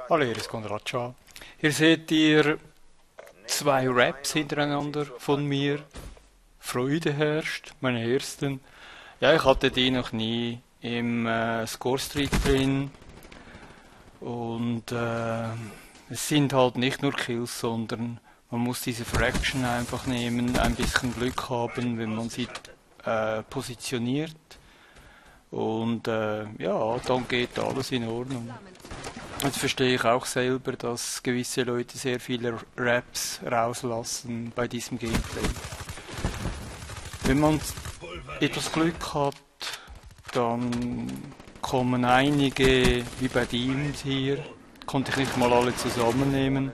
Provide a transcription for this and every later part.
Hallo, hier ist Konradscha. Hier seht ihr zwei Raps hintereinander von mir. Freude herrscht, meine ersten. Ja, ich hatte die noch nie im Score Street drin. Und es sind halt nicht nur Kills, sondern man muss diese Fraction einfach nehmen, ein bisschen Glück haben, wenn man sie positioniert. Und ja, dann geht alles in Ordnung. Jetzt verstehe ich auch selber, dass gewisse Leute sehr viele Raps rauslassen bei diesem Gameplay. Wenn man etwas Glück hat, dann kommen einige, wie bei Demons hier, konnte ich nicht mal alle zusammennehmen.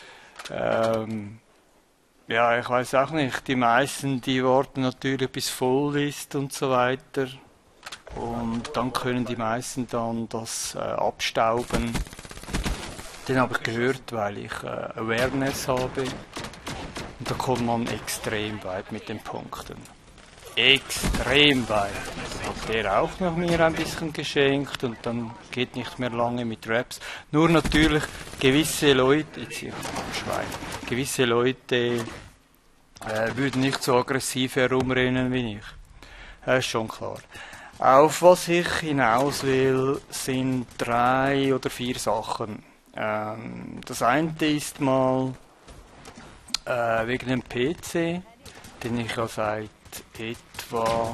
Ja, ich weiß auch nicht, die meisten, die warten natürlich bis voll ist und so weiter. Und dann können die meisten dann das abstauben. Den habe ich gehört, weil ich Awareness habe. Und da kommt man extrem weit mit den Punkten. Extrem weit. Da hat der auch noch mir ein bisschen geschenkt und dann geht nicht mehr lange mit Raps. Nur natürlich gewisse Leute, jetzt hier Schwein, gewisse Leute würden nicht so aggressiv herumrennen wie ich. Das ist schon klar. Auf was ich hinaus will, sind 3 oder 4 Sachen. Das eine ist mal wegen dem PC, den ich ja seit etwa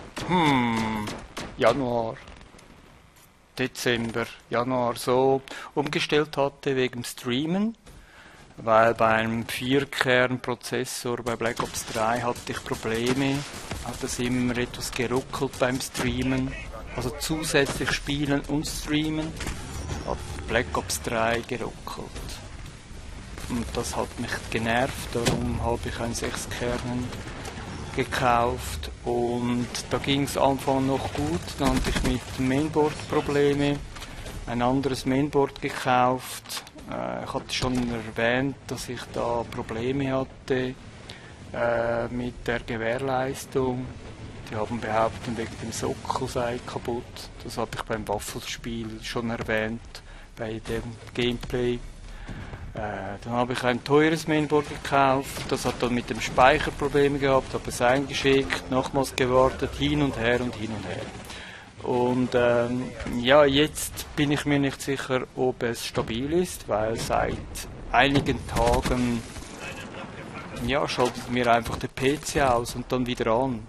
Januar so umgestellt hatte wegen Streamen. Weil bei einem 4-Kern-Prozessor bei Black Ops 3 hatte ich Probleme, hat es immer etwas geruckelt beim Streamen, also zusätzlich spielen und streamen, hat Black Ops 3 geruckelt. Und das hat mich genervt, darum habe ich ein 6-Kern gekauft und da ging es am Anfang noch gut, dann hatte ich mit dem Mainboard Probleme, ein anderes Mainboard gekauft. Ich hatte schon erwähnt, dass ich da Probleme hatte mit der Gewährleistung. Die haben behauptet, wegen dem Sockel sei kaputt. Das habe ich beim Waffelspiel schon erwähnt, bei dem Gameplay. Dann habe ich ein teures Mainboard gekauft. Das hat dann mit dem Speicher Probleme gehabt, habe es eingeschickt, nochmals gewartet, hin und her und hin und her. Und ja, jetzt bin ich mir nicht sicher, ob es stabil ist, weil seit einigen Tagen schaltet mir einfach der PC aus und dann wieder an.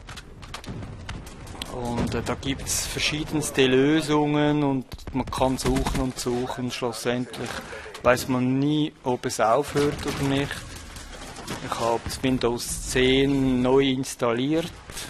Und da gibt es verschiedenste Lösungen und man kann suchen und suchen. Schlussendlich weiß man nie, ob es aufhört oder nicht. Ich habe Windows 10 neu installiert.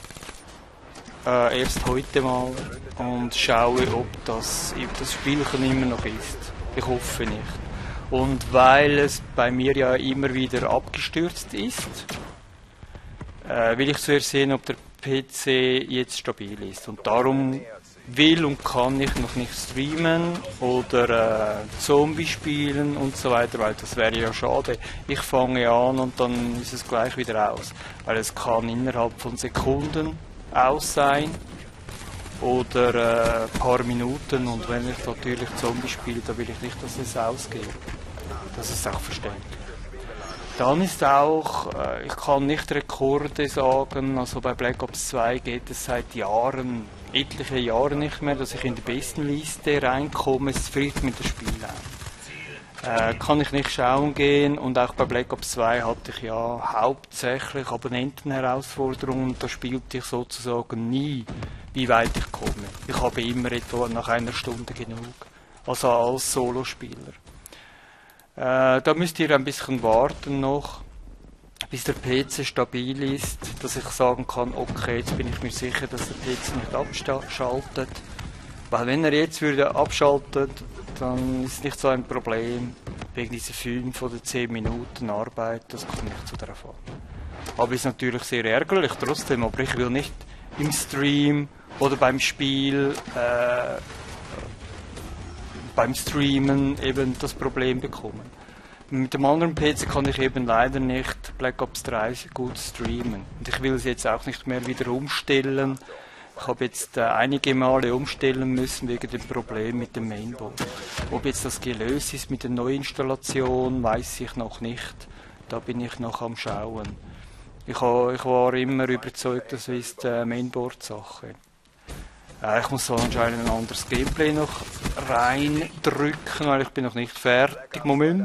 Erst heute mal und schaue, ob das Spielchen immer noch ist. Ich hoffe nicht. Und weil es bei mir ja immer wieder abgestürzt ist, will ich zuerst sehen, ob der PC jetzt stabil ist. Und darum will und kann ich noch nicht streamen oder Zombie spielen und so weiter, weil das wäre ja schade. Ich fange an und dann ist es gleich wieder aus. Weil es kann innerhalb von Sekunden aus sein oder ein paar Minuten, und wenn ich natürlich Zombie spiele, dann will ich nicht, dass es ausgeht. Das ist auch verständlich. Dann ist auch, ich kann nicht Rekorde sagen, also bei Black Ops 2 geht es seit Jahren, etliche Jahre nicht mehr, dass ich in die Bestenliste reinkomme, es friert mit dem Spiel ein. Kann ich nicht schauen gehen, und auch bei Black Ops 2 hatte ich ja hauptsächlich Abonnentenherausforderungen, da spielte ich sozusagen nie, wie weit ich komme. Ich habe immer etwa nach einer Stunde genug, also als Solospieler. Da müsst ihr ein bisschen warten noch, bis der PC stabil ist, dass ich sagen kann, okay, jetzt bin ich mir sicher, dass der PC nicht abschaltet. Weil wenn er jetzt würde abschaltet, dann ist nicht so ein Problem, wegen dieser 5 oder 10 Minuten Arbeit, das kommt nicht so darauf an. Aber ist natürlich sehr ärgerlich trotzdem, aber ich will nicht im Stream oder beim Spiel, beim Streamen eben das Problem bekommen. Mit dem anderen PC kann ich eben leider nicht Black Ops 3 gut streamen. Und ich will es jetzt auch nicht mehr wieder umstellen, Ich habe jetzt einige Male umstellen müssen wegen dem Problem mit dem Mainboard. Ob jetzt das gelöst ist mit der Neuinstallation, weiß ich noch nicht. Da bin ich noch am Schauen. Ich war immer überzeugt, das ist Mainboard-Sache. Ich muss so anscheinend ein anderes Gameplay noch reindrücken, weil ich bin noch nicht fertig. Moment.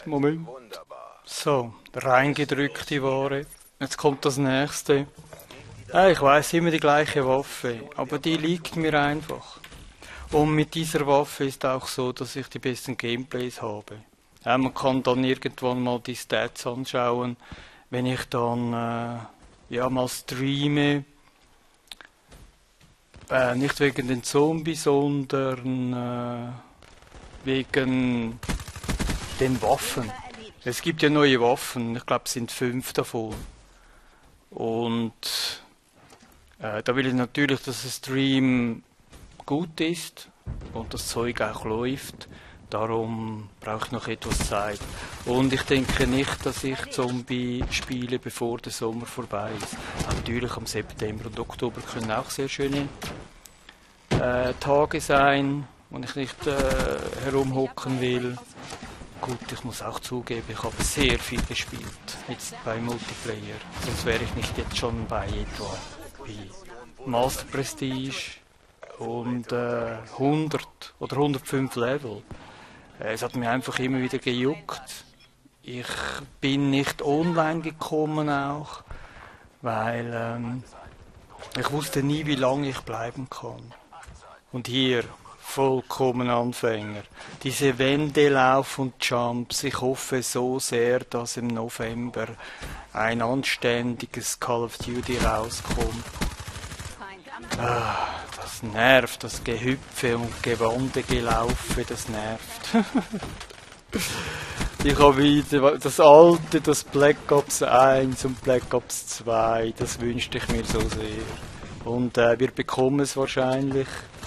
So, reingedrückte Ware. Jetzt kommt das nächste. Ich weiß immer die gleiche Waffe, aber die liegt mir einfach. Und mit dieser Waffe ist auch so, dass ich die besten Gameplays habe. Man kann dann irgendwann mal die Stats anschauen, wenn ich dann mal streame. Nicht wegen den Zombies, sondern wegen den Waffen. Es gibt ja neue Waffen, ich glaube es sind 5 davon. Und da will ich natürlich, dass der Stream gut ist und das Zeug auch läuft. Darum brauche ich noch etwas Zeit. Und ich denke nicht, dass ich Zombie spiele, bevor der Sommer vorbei ist. Natürlich am September und Oktober können auch sehr schöne Tage sein, wo ich nicht herumhocken will. Gut, ich muss auch zugeben, ich habe sehr viel gespielt, jetzt bei Multiplayer. Sonst wäre ich nicht jetzt schon bei etwa wie Master Prestige und 100 oder 105 Level. Es hat mir einfach immer wieder gejuckt. Ich bin nicht online gekommen auch, weil ich wusste nie, wie lange ich bleiben kann. Und hier, vollkommen Anfänger. Diese Wände, Lauf und Jumps. Ich hoffe so sehr, dass im November ein anständiges Call of Duty rauskommt. Das nervt, das Gehüpfe und Gewandegelaufe, das nervt. Ich habe wieder das alte, das Black Ops 1 und Black Ops 2, das wünschte ich mir so sehr. Und wir bekommen es wahrscheinlich.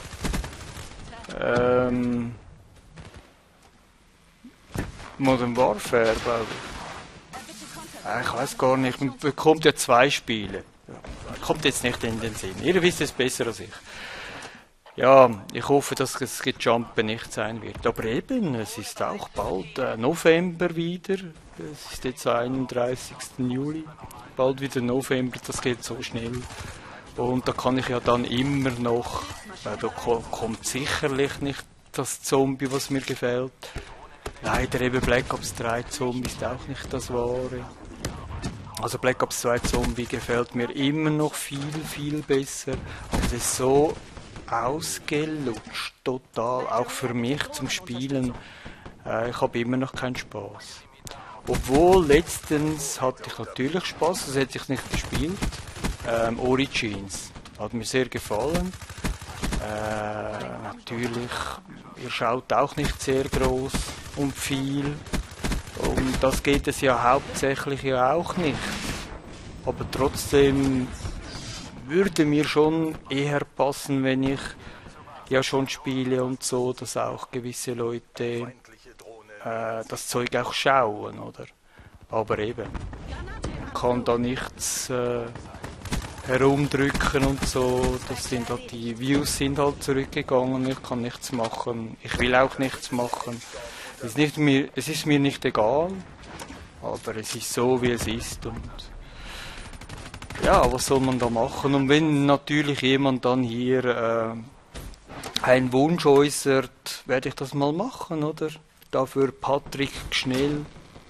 Modern Warfare, glaube ich. Ich weiß gar nicht, man bekommt ja 2 Spiele. Kommt jetzt nicht in den Sinn. Ihr wisst es besser als ich. Ja, ich hoffe, dass das Gejumpen nicht sein wird. Aber eben, es ist auch bald November wieder. Es ist jetzt 31. Juli. Bald wieder November, das geht so schnell. Und da kann ich ja dann immer noch, da kommt sicherlich nicht das Zombie, was mir gefällt. Leider eben Black Ops 3 Zombie ist auch nicht das Wahre. Also Black Ops 2 Zombie gefällt mir immer noch viel besser. Aber das ist so ausgelutscht, total. Auch für mich zum Spielen. Ich habe immer noch keinen Spaß. Obwohl, letztens hatte ich natürlich Spaß, das hätte ich nicht gespielt. Origins. Hat mir sehr gefallen. Natürlich, ihr schaut auch nicht sehr groß und viel. Und das geht es ja hauptsächlich ja auch nicht. Aber trotzdem würde mir schon eher passen, wenn ich ja schon spiele und so, dass auch gewisse Leute das Zeug auch schauen, oder? Aber eben, man kann da nichts herumdrücken und so, das sind halt, die Views sind halt zurückgegangen, ich kann nichts machen, ich will auch nichts machen. Es ist mir nicht egal, aber es ist so, wie es ist und ja, was soll man da machen? Und wenn natürlich jemand dann hier einen Wunsch äußert, werde ich das mal machen, oder? Dafür Patrick Schnell,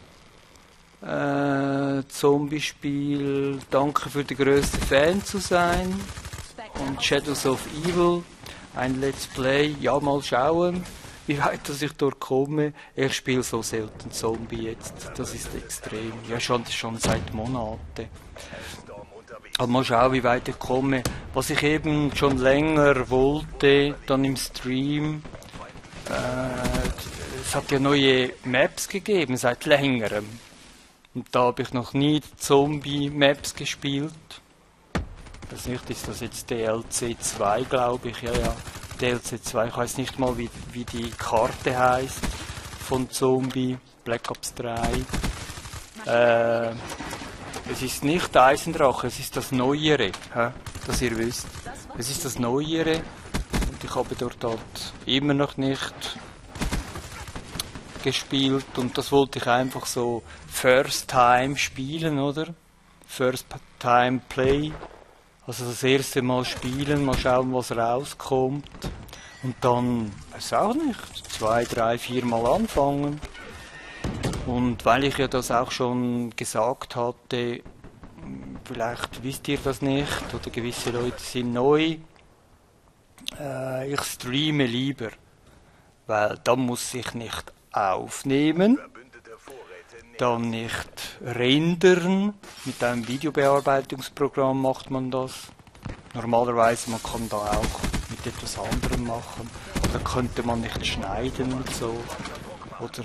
Zombie-Spiel, danke für den grössten Fan zu sein. Und Shadows of Evil, ein Let's Play, ja mal schauen, wie weit dass ich dort komme. Ich spiele so selten Zombie jetzt, das ist extrem, ja schon seit Monaten. Aber mal schauen, wie weit ich komme. Was ich eben schon länger wollte, dann im Stream, es hat ja neue Maps gegeben, seit längerem. Und da habe ich noch nie Zombie-Maps gespielt. Ich weiß nicht, ist das jetzt DLC 2, glaube ich, ja. DLC 2, ich weiß nicht mal, wie die Karte heißt von Zombie, Black Ops 3. Es ist nicht Eisendrache, es ist das Neuere. dass ihr wisst, es ist das Neuere und ich habe dort halt immer noch nicht gespielt und das wollte ich einfach so First Time spielen, oder? First Time Play, also das erste Mal spielen, mal schauen, was rauskommt und dann, weiß auch nicht, 2, 3, 4 Mal anfangen. Und weil ich ja das auch schon gesagt hatte, vielleicht wisst ihr das nicht oder gewisse Leute sind neu, ich streame lieber, weil dann muss ich nicht aufnehmen, dann nicht rendern, mit einem Videobearbeitungsprogramm macht man das. Normalerweise man kann da auch mit etwas anderem machen, oder könnte man nicht schneiden und so, oder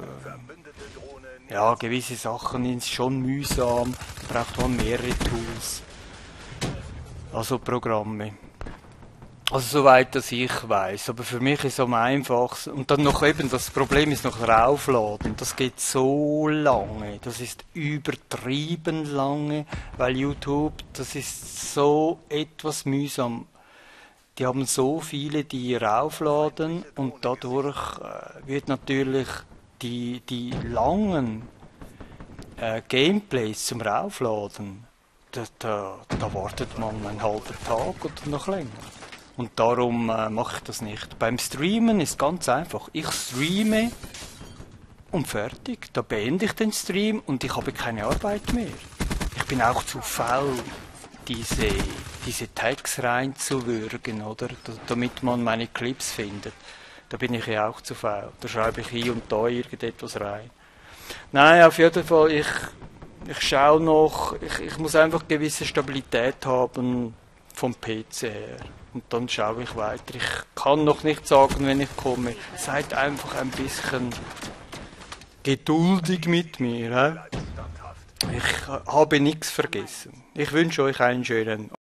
ja, gewisse Sachen sind schon mühsam, da braucht man mehrere Tools, also Programme. Also soweit, dass ich weiß, aber für mich ist es am einfachsten. Und dann noch eben, das Problem ist noch raufladen. Das geht so lange, das ist übertrieben lange, weil YouTube, das ist so etwas mühsam. Die haben so viele, die raufladen und dadurch wird natürlich die langen Gameplays zum Raufladen, da wartet man einen halben Tag oder noch länger. Und darum mache ich das nicht. Beim Streamen ist ganz einfach. Ich streame und fertig. Da beende ich den Stream und ich habe keine Arbeit mehr. Ich bin auch zu faul, diese Tags reinzuwürgen, oder? Damit man meine Clips findet. Da bin ich ja auch zu faul. Da schreibe ich hier und da irgendetwas rein. Nein, auf jeden Fall, ich schaue noch, ich muss einfach gewisse Stabilität haben vom PC her. Und dann schaue ich weiter. Ich kann noch nicht sagen, wenn ich komme. Seid einfach ein bisschen geduldig mit mir. He? Ich habe nichts vergessen. Ich wünsche euch einen schönen